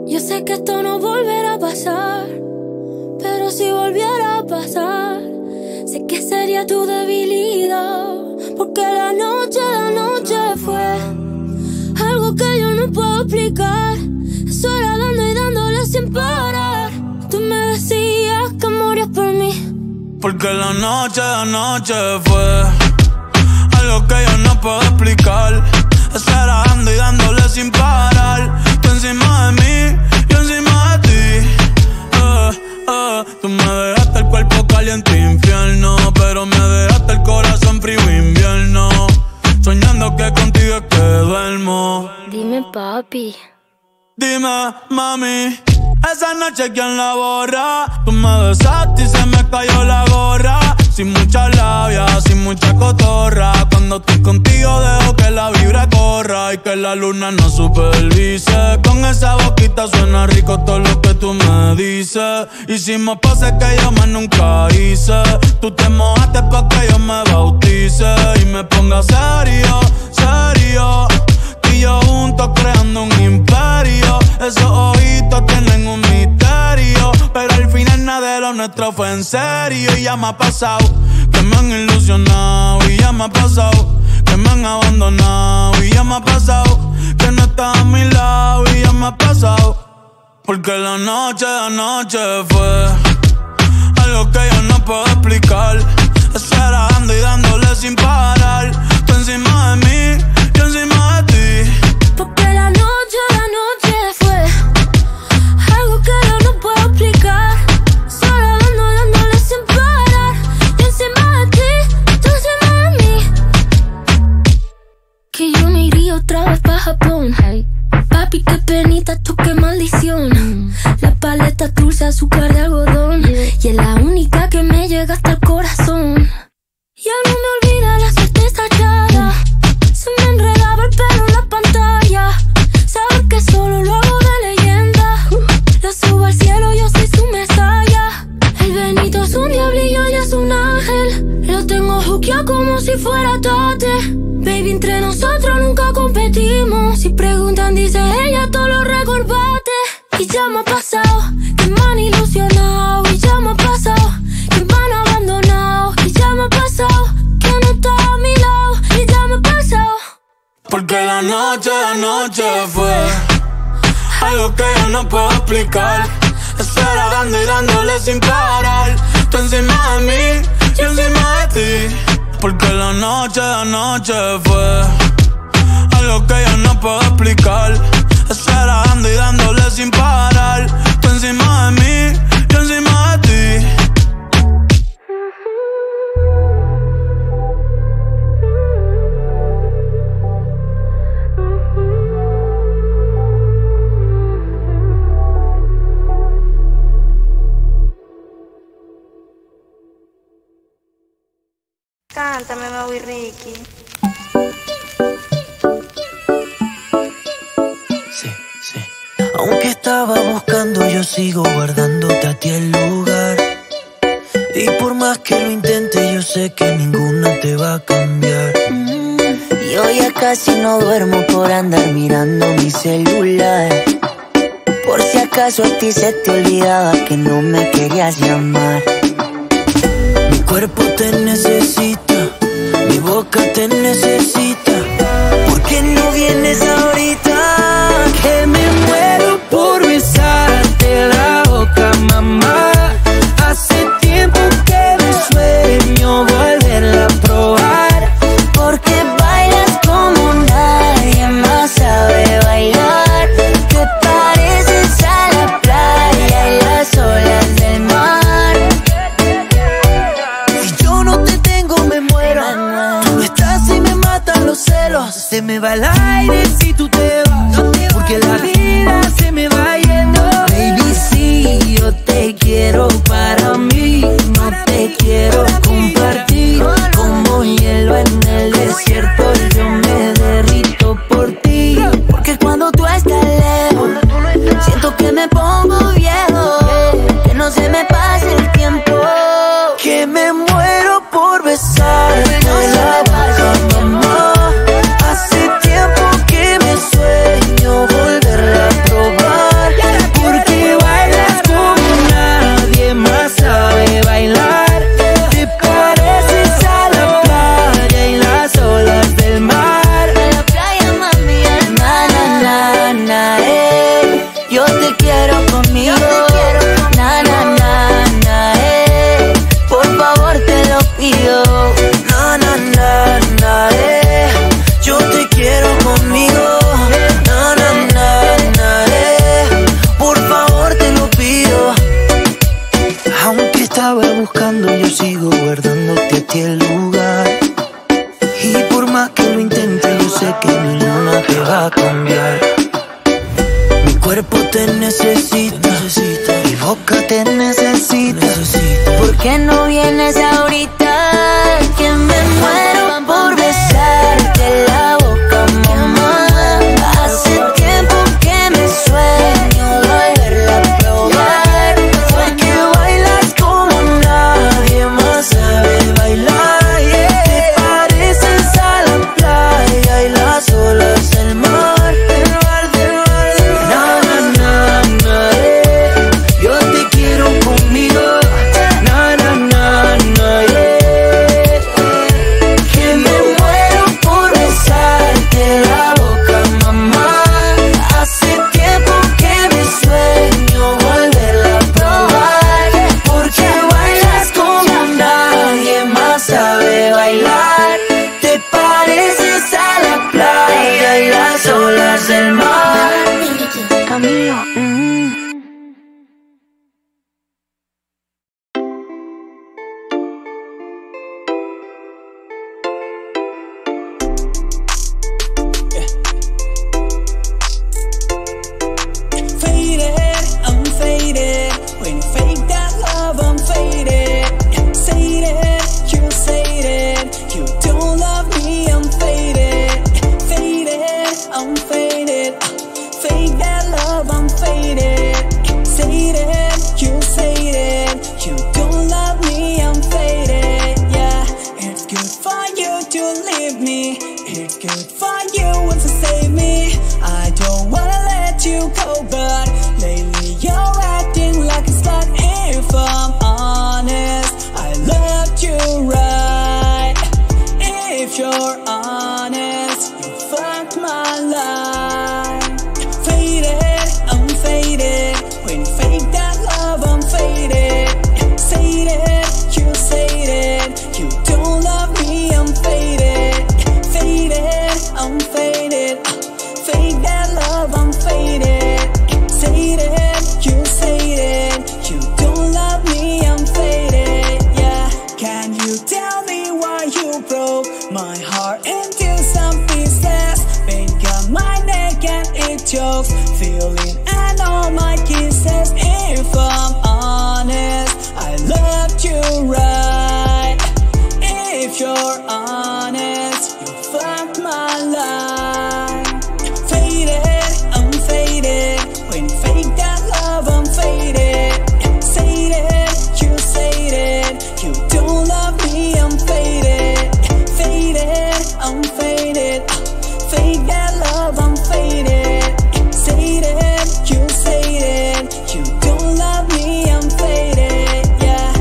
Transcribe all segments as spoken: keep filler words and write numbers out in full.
Yo sé que esto no volverá a pasar, pero si volviera a pasar, sé que sería tu debilidad. Porque la noche, la noche fue algo que yo no puedo explicar. Eso era dando y dándole sin parar. Tú me decías que morías por mí. Porque la noche, la noche fue algo que yo no puedo explicar. Eso era dando y dándole sin parar. Tú encima de mí, yo encima de ti. eh, eh. Tú me dejaste el cuerpo caliente infierno, pero me dejaste el corazón frío invierno. Soñando que contigo es que duermo. Dime, papi. Dime, mami, esa noche ¿quién la borra? Tú me besaste y se me cayó la gorra. Sin mucha labia, sin mucha cotorra. Cuando estoy contigo dejo que la vibra corra y que la luna no supervise. Con esa boquita suena rico todo lo que tú me dices. Hicimos poses que yo más nunca hice. Tú te mojaste pa' que yo me bautice y me ponga serio, serio. Y yo juntos creando un imperio. Esos ojitos tienen un misterio, pero al final nada de lo nuestro fue en serio. Y ya me ha pasado que me han ilusionado. Y ya me ha pasado que me han abandonado. Y ya me ha pasado que no estás a mi lado. Y ya me ha pasado porque la noche, la noche fue algo que yo no puedo explicar. Eso era dando y dándole sin parar. Tú encima de mí, yo encima de ti. Porque la noche, la noche fue algo que yo no puedo explicar. Solo dando, dándole sin parar. Yo encima de ti, tú encima de mí. Que yo me iría otra vez pa' Japón. Hey. Papi, qué penita, tú qué maldición. mm. La paleta dulce, azúcar de algodón. yeah. Y es la única que me llega hasta el corazón. Ya no me olvida la suerte estallada. Se me enredaba el pelo en la pantalla. Sabes que solo lo hago de leyenda. Lo subo al cielo, yo soy su mesaya. El Benito es un diablillo, ella es un ángel. Lo tengo juqueado como si fuera Tate. Baby, entre nosotros nunca competimos. Si preguntan, dice ella, todo lo recordate. Y ya me ha pasado que me han ilusionado. Y ya me ha pasado que me han abandonado. Y ya me ha pasado que no está a mi lado. Y ya me ha pasado porque la noche, la noche fue algo que yo no puedo explicar. Eso era dando y dándole sin parar. Tú encima de mí, yo encima de ti. Porque la noche, la noche fue algo que yo no puedo explicar. Eso era dando y dándole sin parar. Tú encima de mí, yo encima de ti. Cántame, Mau Ricky. Sí, sí. Aunque estaba buscando, yo sigo guardándote a ti el lugar. Y por más que lo intente, yo sé que ninguna te va a cambiar. mm, Yo ya casi no duermo por andar mirando mi celular. Por si acaso a ti se te olvidaba que no me querías llamar. Mi cuerpo te necesita, mi boca te necesita. ¿Por qué no vienes ahorita? Que me muero por besarte la boca, mamá. Hace tiempo que me sueño volverla a probar. Porque bailas como nadie más sabe bailar. Te pareces a la playa y las olas del mar. Si yo no te tengo me muero. Tú no estás y me matan los celos. Se me va el aire si tú te vas, porque la vida se me va yendo. Baby, sí, yo te quiero para mí. No te quiero compartir. Como hielo en el desierto, yo me derrito por ti. Porque cuando tú estás lejos, siento que me pongo viejo. Que no se me pase el tiempo. Que me muero por besarte No se la me pase boca, el tiempo. mamá. Hace tiempo que me sueño volver conmigo. Na, na, na, na, eh. Por favor te lo pido. Na, na, na, na, eh. Yo te quiero conmigo. Na, na, na, na, eh. Por favor te lo pido. Aunque estaba buscando, yo sigo guardándote a ti el lugar. Y por más que lo intente, yo sé que ninguna te va a cambiar. Mi cuerpo te necesita, necesita. Mi boca te necesita, necesita. ¿Por qué no vienes ahorita? Que me muero por besarte la boca, mamá. Hace tiempo que me sueño volverla a probar. Porque bailas como nadie más sabe bailar, yeah. Te pareces a la playa y las olas del mar, del mar, del mar, del mar. Na, na, na, na, eh. Yo te quiero conmigo. Na, na, na, na, yeah. Que me muero por besarte la boca, mamá. Hace tiempo que me sueño volverla a probar. Porque bailas como nadie más sabe bailar. Te pareces a la playa y las olas del mar. Camilo. Faded, I'm faded. When you fake that love, I'm faded. Sated, you sated. You don't love me, I'm faded. Faded, I'm faded. Fake that love, I'm faded. Sated, you sated. You don't love me, I'm faded. Yeah, it's good for you to leave me. It's good for you to save me. I don't wanna let you go, but lately you're acting like a slut. If I'm honest, I loved you right. If you're honest, you fucked my life. Faded, I'm faded. When you fake that love, I'm faded. Sated, you sated. You don't love me, I'm faded. Faded, I'm faded. Fake that love, I'm faded. Sated, you sated. You don't love me, I'm faded. Yeah, can you tell me why you broke my heart into some pieces? Pain got my neck and it chokes. Feeling and all my kisses. If I'm honest, I loved you right. If you're honest, you fucked my life. Faded, I'm faded. When you fake that love, I'm faded. Sated, you sated. You don't love me, I'm faded. Faded, I'm faded. Fake that love, I'm faded. Sated, you sated. You don't love me, I'm faded. Yeah.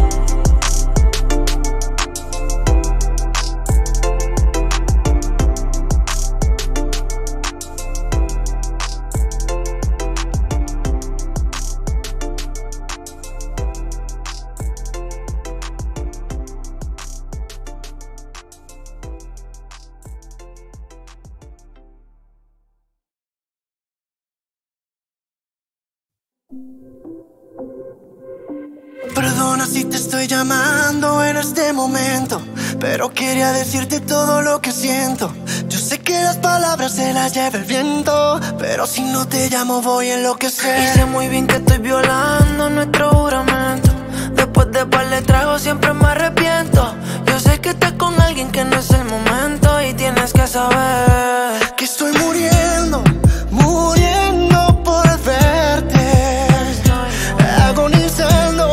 Perdona si te estoy llamando en este momento, pero quería decirte todo lo que siento. Yo sé que las palabras se las lleva el viento, pero si no te llamo voy a enloquecer. Y sé muy bien que estoy violando nuestro juramento. Después de par de tragos siempre me arrepiento. Yo sé que estás con alguien que no es el momento, y tienes que saber que estoy muriendo, muriendo por verte, agonizando.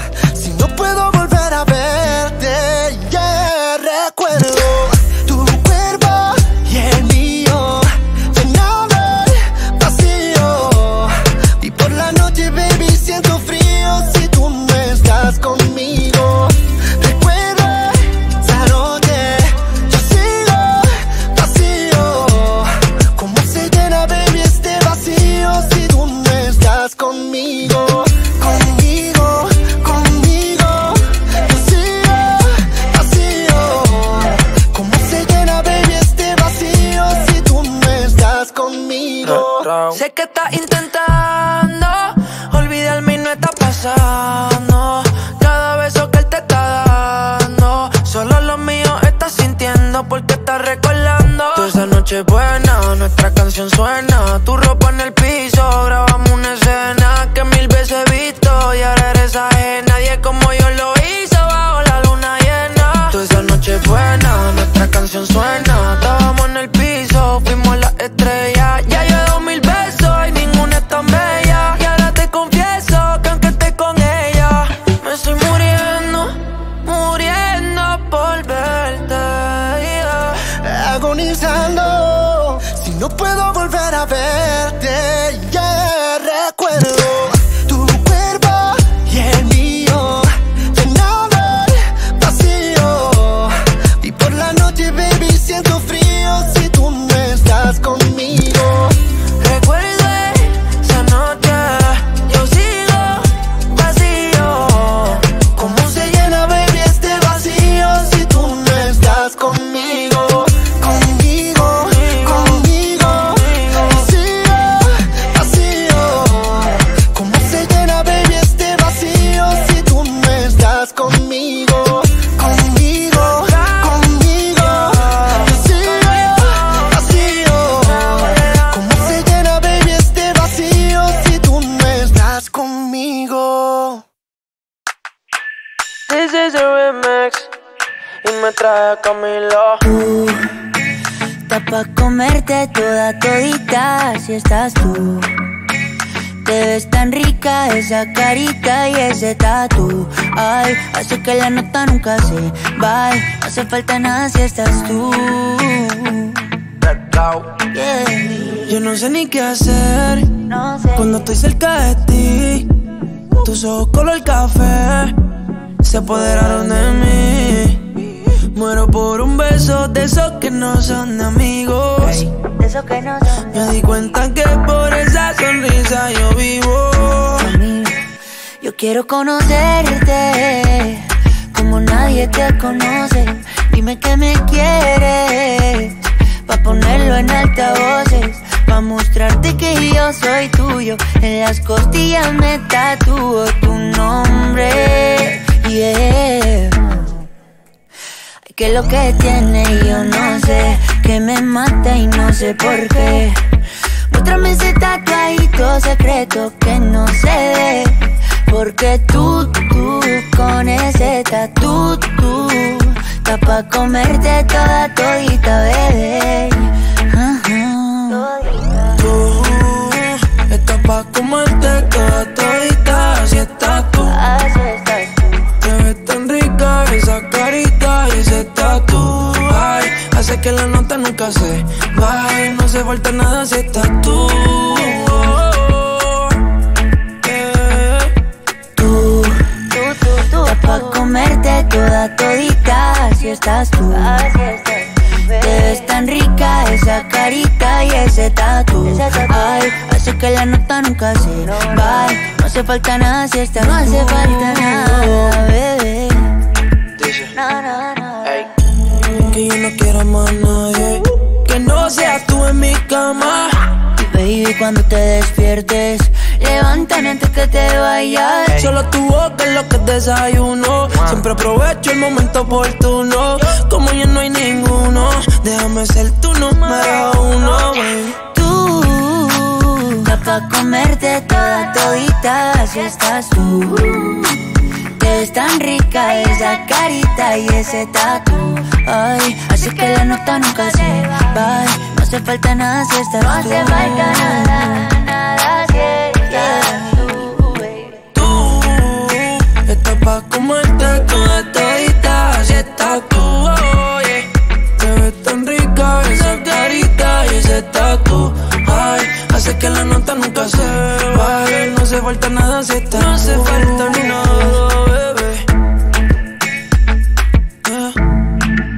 Conmigo, recuerda esa noche, yo sigo vacío, como estás intentando olvidarme y no está pasando. Cada beso que él te está dando, solo lo mío estás sintiendo porque estás recordando. Toda esa noche buena, nuestra canción suena. Tu ropa en el piso, grabamos una escena que mil veces he visto y ahora eres ajena. Nadie como yo lo hizo bajo la luna llena. Toda esa noche buena, nuestra canción suena. Estábamos en el piso, fuimos las estrellas. Ya yo he dado mil besos y ninguna es tan bella. Y ahora te confieso que aunque esté con ella, me estoy muriendo, muriendo por verte, yeah. Agonizando, si no puedo volver a verte, yeah. Recuerdo tu cuerpo y el mío, llenando el vacío. Y por la noche, baby, siento frío si tú no estás conmigo. Recuerdo esa noche, yo sigo vacío. ¿Cómo se llena, baby, este vacío si tú no estás conmigo? Conmigo, conmigo, vacío, vacío. ¿Cómo se llena, baby, este vacío si tú no estás conmigo? Conmigo, conmigo, vacío, vacío. ¿Cómo se llena, baby, este vacío si tú no estás conmigo? This is a remix y me trae Camilo. Tú, está pa' comerte toda todita si estás tú. Te ves tan rica esa carita y ese tatu. Ay, hace que la nota nunca se va. No hace falta nada si estás tú. Yeah. Yo no sé ni qué hacer No sé. cuando estoy cerca de ti. Tus ojos color café se apoderaron de mí. Muero por un beso de esos que no son de amigos. De eso que no son. Me di cuenta que por esa sonrisa yo vivo. Yo quiero conocerte como nadie te conoce. Dime que me quieres pa' ponerlo en altavoces, pa' mostrarte que yo soy tuyo. En las costillas me tatúo tu nombre, yeah. Ay, que lo que tiene yo no sé, que me mata y no sé por qué. Muéstrame ese tatuajito secreto que no se ve, porque tú, tú, con ese tatu, tú, está pa' comerte toda todita, bebé. Tú estás pa' comerte toda todita, así estás tú. Así estás tú. Te ves tan rica esa carita y ese tatu. Ay, hace que la nota nunca se vaya. No hace falta nada si estás tú. Pa' comerte toda todita, así estás tú. Así estás tú, bebé. Te ves tan rica esa carita y ese tatu. Ay, hace que la nota nunca se va. No hace falta nada si estás tú. No hace falta nada, bebé. No, no, no. Ey, que yo no quiero más nadie que no seas tú en mi cama. Baby, cuando te despiertes, levántame antes que te vayas. Hey. Solo tu boca es lo que desayuno. Wow. Siempre aprovecho el momento oportuno. Como ya no hay ninguno, déjame ser tu número uno, baby. Tú, está pa' comerte toda todita, así estás tú. Te ves tan rica esa carita y ese tatu. Ay, así que la nota nunca se va. No hace falta nada si estás tú. No hace falta nada, nada si estás tú, baby. Tú estás pa' comerte toda todita, así estás tú, oh, yeah. Te ves tan rica esa carita y ese tatu. Ay, hace que la nota nunca se va. No hace falta nada si estás tú. No hace falta ni nada.